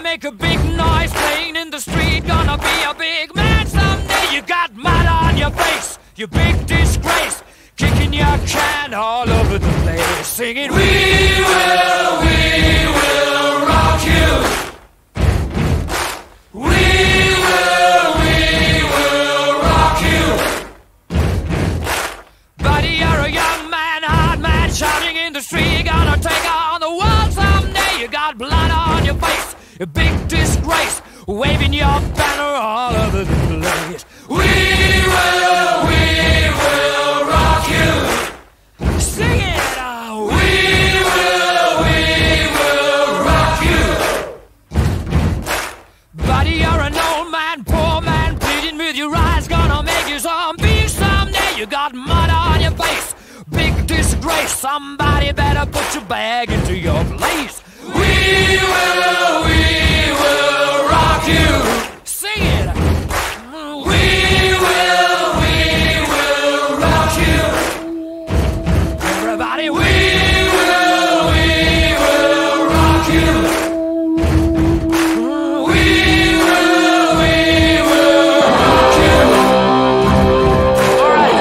make a big noise playing in the street. Gonna be a big man someday. You got mud on your face, you big disgrace. Kicking your can all over the place, singing, we will rock you. We will rock you. Buddy, you're a young man, hard man, shouting in the street. You're gonna take on the world someday. You got blood on your face, a big disgrace, waving your banner all over the place. We will rock you. Sing it out. We will rock you. Buddy, you're an old man, poor man, pleading with your eyes. Gonna make you zombie someday. You got mud on your face, big disgrace. Somebody better put your bag into your place. We will rock you. Sing it. We will rock you. Everybody, we will rock you. We will rock you. All right.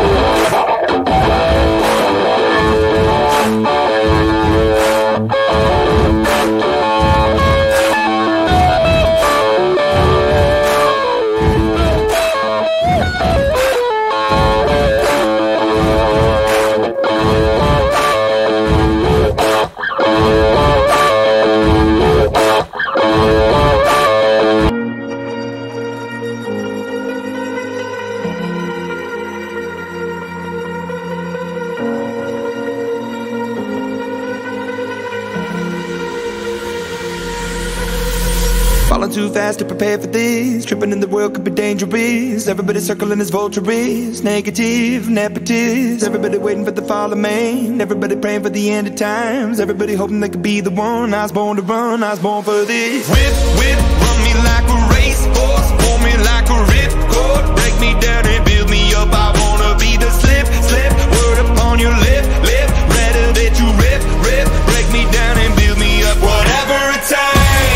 Falling too fast to prepare for this. Tripping in the world could be dangerous. Everybody circling as vultures. Negative, nepotist. Everybody waiting for the fall of man. Everybody praying for the end of times. Everybody hoping they could be the one. I was born to run, I was born for this. Whip, whip, run me like a racehorse. Pull me like a ripcord. Break me down and build me up. I wanna be the slip, slip. Word upon your lip, lip. Rather that you rip, rip. Break me down and build me up. Whatever it takes.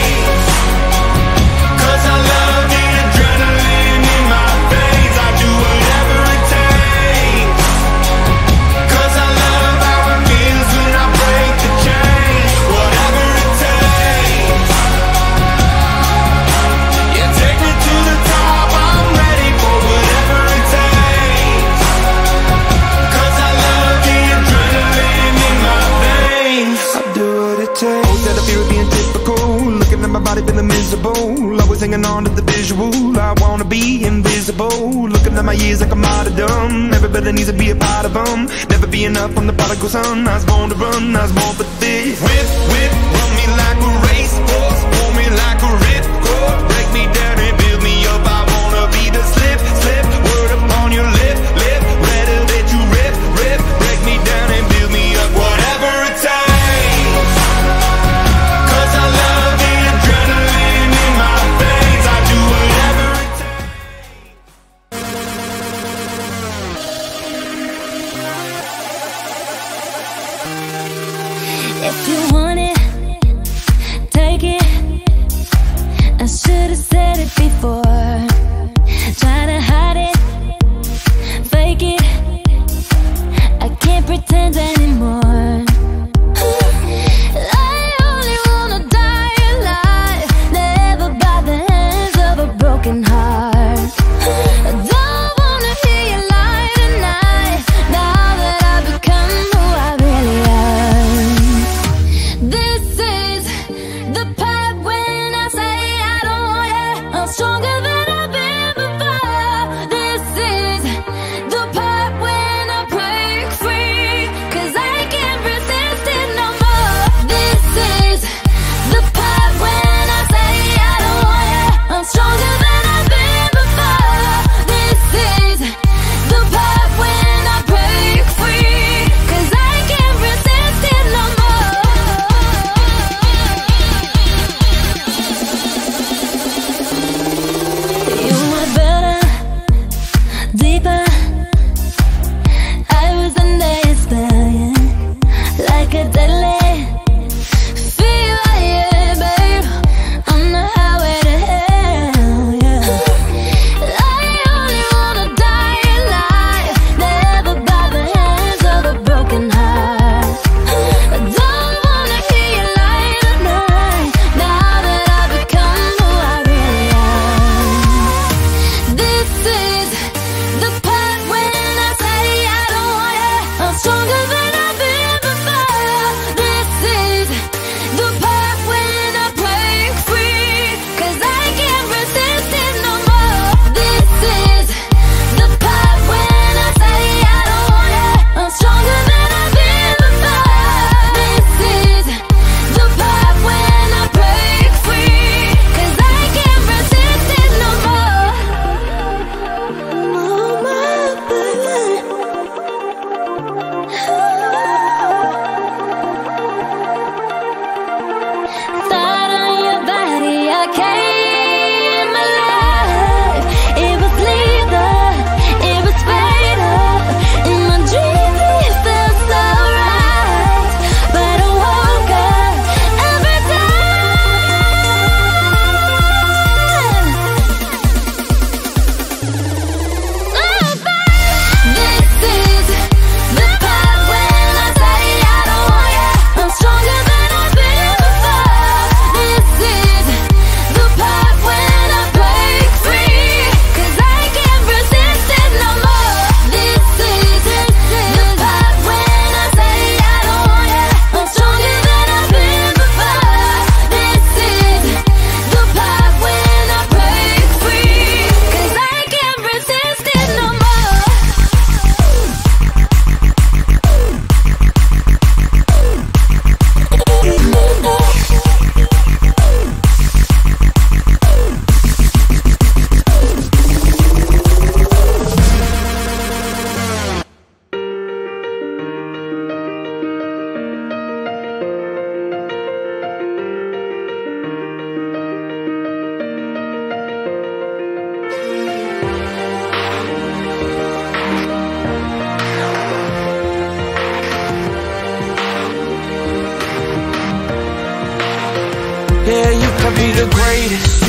I love the adrenaline in my veins. I do whatever it takes. 'Cause I love how it feels when I break the chains. Whatever it takes. Yeah, take me to the top. I'm ready for whatever it takes. 'Cause I love the adrenaline in my veins. I do what it takes. Instead of fear of being typical, looking at my body feeling miserable. Always hanging on to the visual. I wanna be invisible. Looking at my years like a martyrdom. Everybody needs to be a part of them. Never be enough from the prodigal son. I was born to run, I was born for this. Whip, whip, run me like a racehorse. Pull me like a ripcord. Break me down and build me up. I wanna be the slip, slip. Word upon your lip, lip. Rather that you rip, rip. Break me down and build me up. Whatever it takes. 'Cause I love the adrenaline in my veins. I do whatever it takes. If you want it, take it. I should've said it before. Try to hide it, fake it. I can't pretend anymore. I only wanna die alive, never by the hands of a broken heart. I don't wanna hear you lie tonight, now that I've become who I really am. This is the part when I say I don't want it. I'm stronger than I've been before. This is the part when I break free, 'cause I can't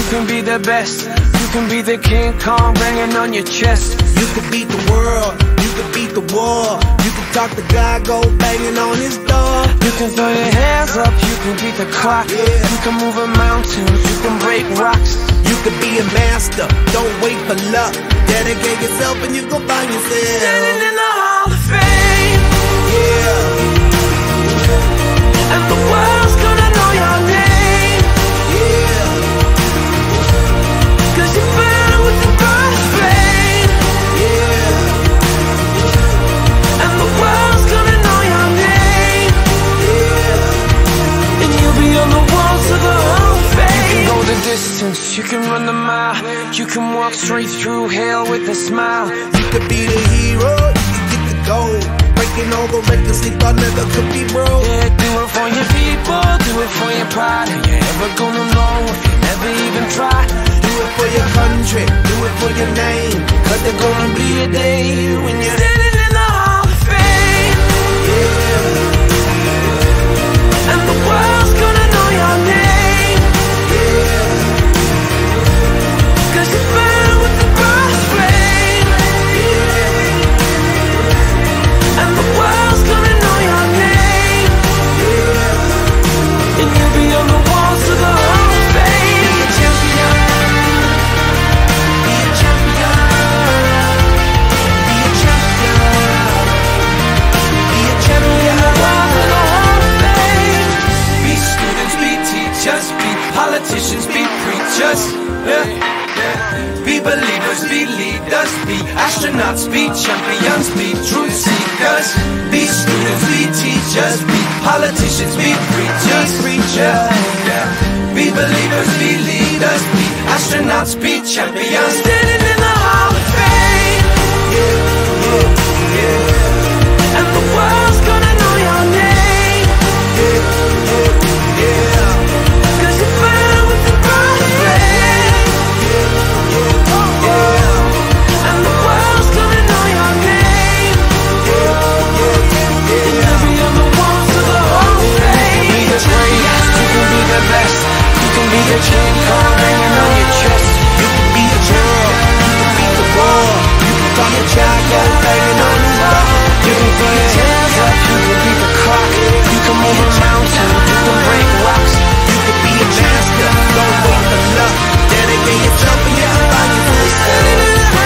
can be the best. You can be the King Kong banging on your chest. You could beat the world, you could beat the war. You can talk to God, go banging on his door. You can throw your hands up, you can beat the clock. You can move a mountain, you can break rocks. You could be a master, don't wait for luck. Dedicate yourself and you gon' find yourself Standing in the Hall of Fame. Yeah. And the world's gonna know your name. Yeah. Cause you burn with the first flame. Yeah. And the world's gonna know your name. Yeah. And you'll be on the walls of the Hall of Fame. You can go the distance, you can run the mile. You can walk straight through hell with a smile. You could be the hero, you can get the gold. Breaking all the records they thought never could be broke. Yeah, do it for your people, do it for your pride. Are you ever gonna know if you never even try? Do it for your country, do it for your name. Cause there's gonna be a day when you're standing in the Hall of Fame. Yeah. And the world's gonna know your name. Yeah. Cause you burn with the first flame. Yeah. And the world's gonna know your name. Yeah. And you'll be on the walls of the Hall of Fame. Be a champion. Be a champion. Be a champion. Be a champion. Walls of the Hall of Fame. Be students, be teachers, be politicians, be preachers. Be believers, be leaders, be astronauts, be champions, be truth seekers. Be students, be teachers, be politicians, be preachers. Be believers, be leaders, be astronauts, be champions. Standing in the Hall of Fame. And the world's gonna know your name. Cause you burn with the first flame. And the world's gonna know your name. And you'll be on the walls of the Hall of Fame. You can be the greatest, you can be the best. You can be the King Kong banging on your chest. You can be a champion, you can beat the war. You can talk to God, go banging on his door. You can throw your hands up, you can beat the clock. You can move a mountain, you can break rocks. You could be a master, don't wait for luck. Dedicate yourself and you can find yourself.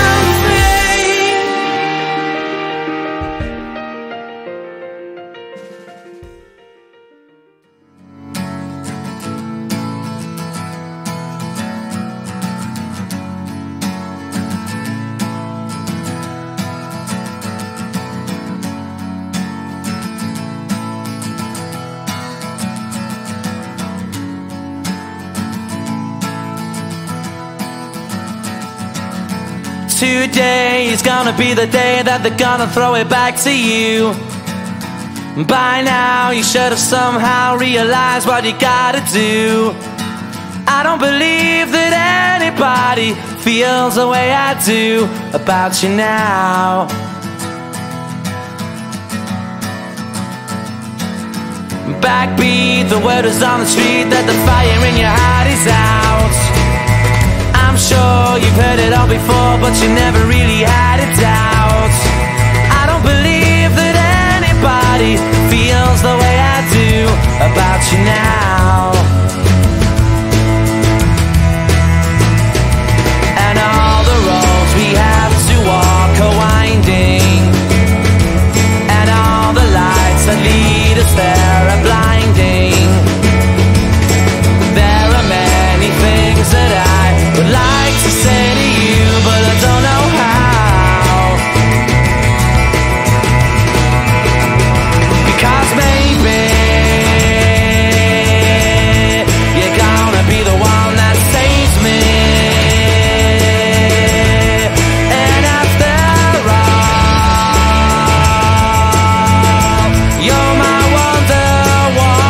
Today is gonna be the day that they're gonna throw it back to you. By now you should have somehow realized what you gotta do. I don't believe that anybody feels the way I do about you now. Backbeat, the word is on the street that the fire in your heart is out. I'm sure you've heard it all before, but you never really had a doubt. I don't believe that anybody feels the way I do about you now. And all the roads we have to walk are winding, and all the lights that lead us there are blinding. There are many things that I would like to say to you, but I don't know how. Because maybe you're gonna be the one that saves me. And after all, you're my wonderwall.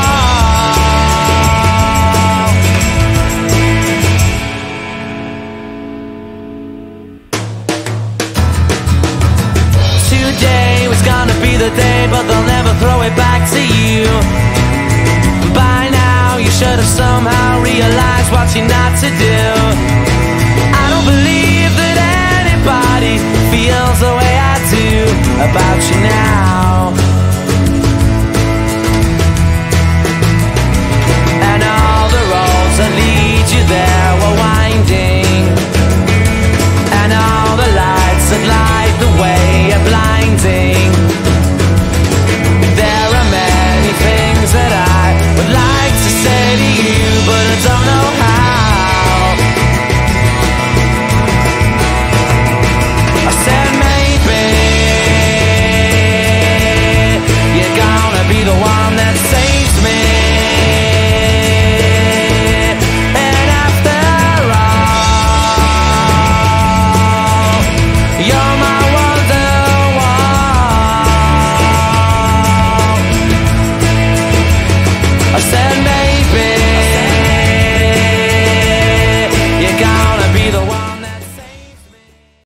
Today was gonna be the day, but they'll never throw it back to you. By now you should have somehow realized what you're not to do. about you now. And all the roads that lead you there were winding, and all the lights that light the way are blinding. There are many things that I would like to say to you, but I don't know how. I said maybe you're gonna be the one